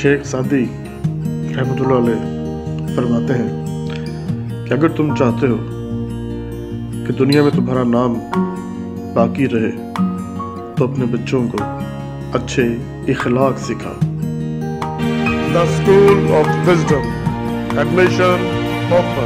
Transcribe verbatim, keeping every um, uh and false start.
शेख सादी रहमतुल्लाह अलैह फरमाते हैं कि अगर तुम चाहते हो कि दुनिया में तुम्हारा नाम बाकी रहे तो अपने बच्चों को अच्छे इखलाक सिखाओ। The school of wisdom, admission open.